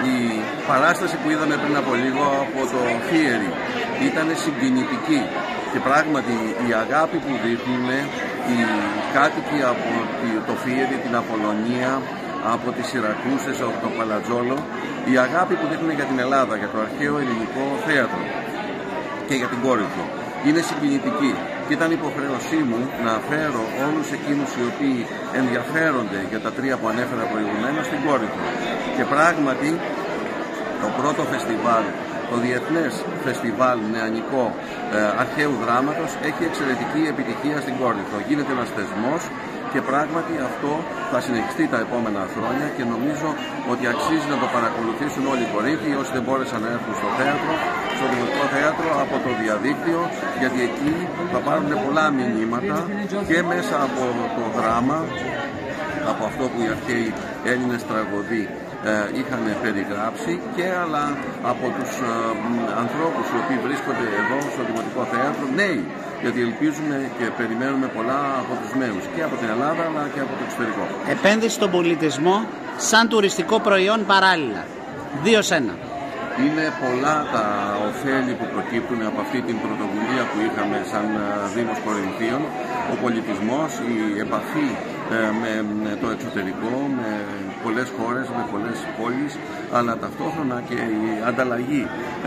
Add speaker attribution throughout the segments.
Speaker 1: Η παράσταση που είδαμε πριν από λίγο από το Φίερι ήταν συγκινητική και πράγματι η αγάπη που δείχνουν οι κάτοικοι από το Φίερι, την Απολωνία, από τις Σιρακούσες, από το Παλατζόλο, η αγάπη που δείχνουν για την Ελλάδα, για το αρχαίο ελληνικό θέατρο και για την Κόρινθο είναι συγκινητική. Και ήταν υποχρέωσή μου να φέρω όλους εκείνους οι οποίοι ενδιαφέρονται για τα τρία που ανέφερα προηγουμένως στην Κόρινθο. Και πράγματι το πρώτο φεστιβάλ, το Διεθνές Φεστιβάλ Νεανικό Αρχαίου Δράματος, έχει εξαιρετική επιτυχία στην Κόρινθο. Γίνεται ένας θεσμός και πράγματι αυτό θα συνεχιστεί τα επόμενα χρόνια και νομίζω ότι αξίζει να το παρακολουθήσουν όλοι οι Κορίνθιοι όσοι δεν μπόρεσαν να έρθουν στο θέατρο, στο Δημοτικό Θέατρο, από το διαδίκτυο, γιατί εκεί θα πάρουν πολλά μηνύματα και μέσα από το δράμα, από αυτό που οι αρχαίοι Έλληνες τραγωδοί είχαν περιγράψει, και αλλά από τους ανθρώπους οι οποίοι βρίσκονται εδώ στο Δημοτικό Θέατρο, νέοι, γιατί ελπίζουμε και περιμένουμε πολλά από τους νέους και από την Ελλάδα αλλά και από το εξωτερικό.
Speaker 2: Επένδυση στον πολιτισμό σαν τουριστικό προϊόν παράλληλα. 2-1.
Speaker 1: Είναι πολλά τα ωφέλη που προκύπτουν από αυτή την πρωτοβουλία που είχαμε σαν Δήμος Κορινθίων. Ο πολιτισμός, η επαφή με το εξωτερικό, με πολλές χώρες, με πολλές πόλεις, αλλά ταυτόχρονα και η ανταλλαγή,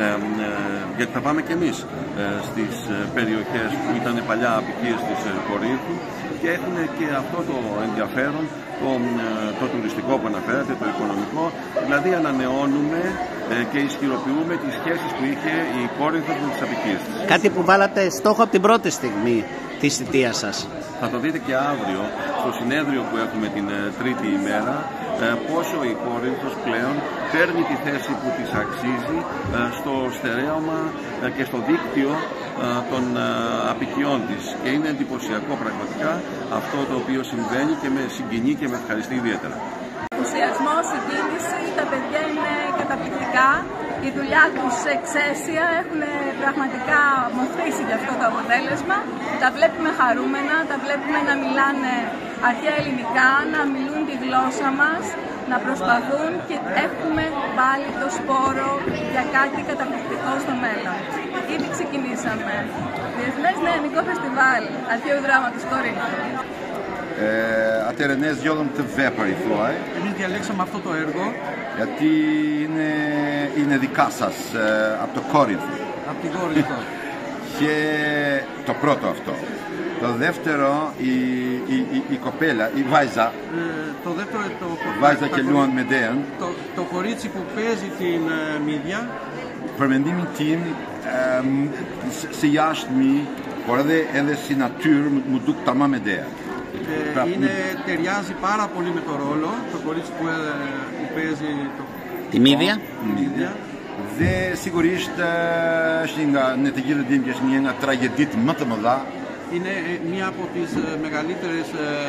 Speaker 1: γιατί θα πάμε και εμείς στις περιοχές που ήταν παλιά απικίες της Κορίνθου και έχουν και αυτό το ενδιαφέρον, το τουριστικό που αναφέρατε, το οικονομικό, δηλαδή ανανεώνουμε και ισχυροποιούμε τις σχέσεις που είχε η Κόρινθος με τις απικίες της.
Speaker 2: Κάτι που βάλατε στόχο από την πρώτη στιγμή της θητείας σας.
Speaker 1: Θα το δείτε και αύριο στο συνέδριο που έχουμε την τρίτη ημέρα, πόσο η Κόρινθος πλέον παίρνει τη θέση που της αξίζει στο στερέωμα και στο δίκτυο των απικιών της. Και είναι εντυπωσιακό πραγματικά αυτό το οποίο συμβαίνει και με συγκινεί και με ευχαριστεί ιδιαίτερα.
Speaker 3: Ενθουσιασμό, συγκίνηση, τα παιδιά είναι καταπληκτικά. Η δουλειά τους εξαίσια, έχουν πραγματικά μοθήσει για αυτό το αποτέλεσμα. Τα βλέπουμε χαρούμενα, τα βλέπουμε να μιλάνε αρχαία ελληνικά, να μιλούν τη γλώσσα μας, να προσπαθούν, και έχουμε πάλι το σπόρο για κάτι καταπληκτικό στο μέλλον. Ήδη ξεκινήσαμε. Διεθνές Νεανικό Φεστιβάλ Αρχαίου Δράματος Κορίνθου.
Speaker 4: Aterenές διόδων τεβέ παρηθώει.
Speaker 5: Εμείς διαλέξαμε αυτό το έργο
Speaker 4: γιατί είναι δικά σας, από το Κόρινθο.
Speaker 5: Από την Κόρινθο.
Speaker 4: Και το πρώτο αυτό. Το δεύτερο, η κοπέλα, η Βάιζα.
Speaker 5: Το δεύτερο,
Speaker 4: Βάιζα και Λουάν Μεντέαν.
Speaker 5: Το κορίτσι που παίζει την Μίδια.
Speaker 4: Përmendimin tim, se jashtëmi, por edhe si natyrë mu duk tamam Medea.
Speaker 5: Ταιριάζει πάρα πολύ με το ρόλο, το κορίτσι που παίζει
Speaker 2: τη Μίδια.
Speaker 4: Dhe sigurisht është nga në të gjithë dim që është një nga trageditë më të mëdha.
Speaker 5: Είναι μία από τις μεγαλύτερες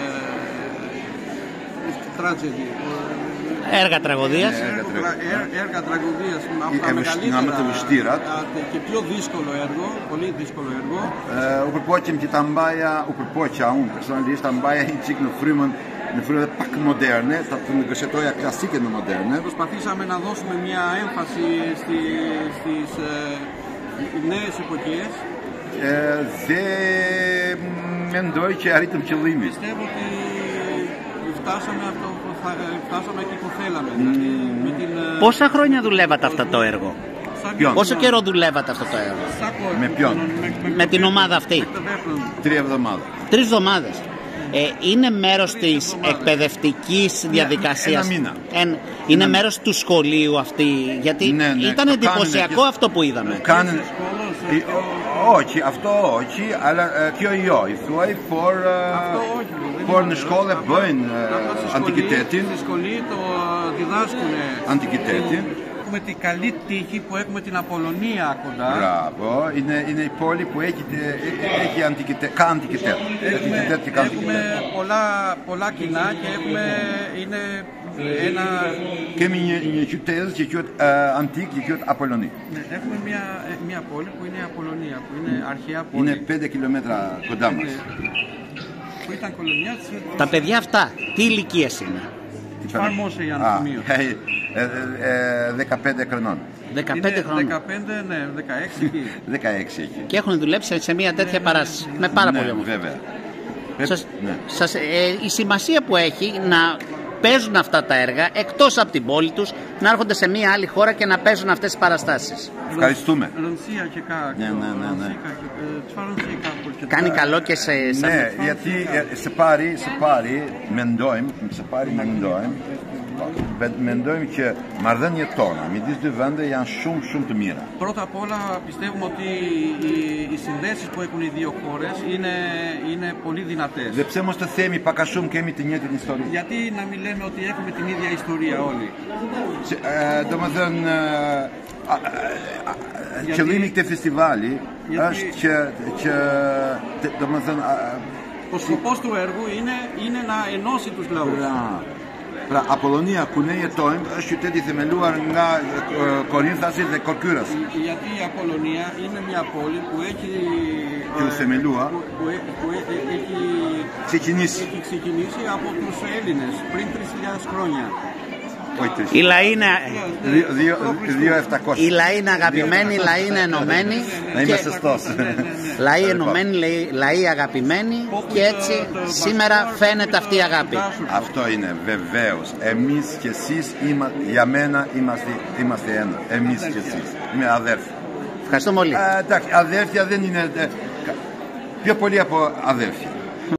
Speaker 5: τράγεδι.
Speaker 2: Έργα τραγωδίας.
Speaker 5: Έργα τραγωδίας, από τα μεγαλύτερα και πιο δύσκολο έργο, πολύ δύσκολο έργο.
Speaker 4: U përpoqem që ta mbaja, unë personalisht ta mbaja një çik në frymën pak moderne, ta ndërshetoja klasike në moderne.
Speaker 5: Προσπαθήσαμε να δώσουμε μια έμφαση στις νέες εποχές.
Speaker 4: Dhe mendoj që arritëm qëllimin.
Speaker 5: Πιστεύω ότι φτάσαμε εκεί που θέλαμε.
Speaker 2: Πόσα χρόνια δουλεύατε αυτό το έργο? Πόσο καιρό δουλεύατε αυτό το έργο?
Speaker 4: Με ποιον?
Speaker 2: Με την ομάδα αυτή.
Speaker 4: 3 εβδομάδες.
Speaker 2: 3 εβδομάδες. Είναι μέρος της εκπαιδευτικής διαδικασίας.
Speaker 4: Ένα μήνα.
Speaker 2: Είναι μέρος του σχολείου αυτή, γιατί ήταν εντυπωσιακό αυτό που είδαμε.
Speaker 4: Όχι, αυτό όχι, αλλά kjo jo, i thuaj, por në shkolle bëjnë antikitetin.
Speaker 5: Στη σχολή το διδάσκουν
Speaker 4: antikitetin.
Speaker 5: Έχουμε την καλή τύχη που έχουμε την Απολωνία κοντά.
Speaker 4: Μπράβο, είναι η πόλη που έχει antikitet.
Speaker 5: Έχουμε πολλά κοινά και είναι ένα...
Speaker 4: Kemi një qytet që quhet antik, që quhet Apoloni.
Speaker 5: Έχουμε μια πόλη που είναι η Απολωνία, που είναι αρχαία πόλη.
Speaker 4: Είναι 5 χιλιόμετρα κοντά μας.
Speaker 5: Που ήταν κολονιά της...
Speaker 2: Τα παιδιά αυτά, τι ηλικίες είναι?
Speaker 5: Εφάρμοσε η αναθυμίωση.
Speaker 4: 15 χρονών.
Speaker 2: 15 χρόνια.
Speaker 5: 15, ναι, 16 εκεί.
Speaker 4: 16 εκεί.
Speaker 2: Και έχουν δουλέψει σε μια τέτοια παράσταση. Με πάρα πολύ όμορφο.
Speaker 4: Βέβαια.
Speaker 2: Η σημασία που έχει να παίζουν αυτά τα έργα εκτός από την πόλη τους, να έρχονται σε μια άλλη χώρα και να παίζουν αυτές τις παραστάσεις.
Speaker 4: Ευχαριστούμε.
Speaker 2: Κάνει καλό και σε...
Speaker 4: Ναι, γιατί σε πάρει mendojmë që marrëdhëniet midis dy vende janë shumë të mira.
Speaker 5: Πρώτα απ' όλα πιστεύουμε ότι οι συνδέσεις που έχουν οι δύο χώρες είναι πολύ δυνατές.
Speaker 4: Dhe pse mos të themi pak a shumë kemi të njëjtin histori.
Speaker 5: Γιατί να μην λέμε ότι έχουμε την ίδια ιστορία όλοι.
Speaker 4: Domethënë qëllimi i këtij festivali është që domethënë
Speaker 5: ο σκοπός του έργου είναι να ενώσει τους λαούς.
Speaker 4: Pra Apollonia ku ne jetojmë është qyteti themeluar nga Korinthasi dhe Korkyrasi.
Speaker 5: Γιατί η Απολωνία είναι μια πόλη που έχει ξεκινήσει από τους Έλληνες πριν 3.000 χρόνια.
Speaker 2: Οι λαοί είναι αγαπημένοι, οι λαοί είναι ενωμένοι.
Speaker 4: Να είμαι σωστός.
Speaker 2: Λαοί ενωμένοι, λαοί αγαπημένοι και έτσι σήμερα φαίνεται αυτή η αγάπη.
Speaker 4: Αυτό είναι βεβαίως. Εμείς και εσείς για μένα είμαστε ένα. Εμείς και εσείς. Είμαι αδέρφια.
Speaker 2: Ευχαριστώ πολύ.
Speaker 4: Εντάξει, αδέρφια δεν είναι πιο πολύ από αδέρφια.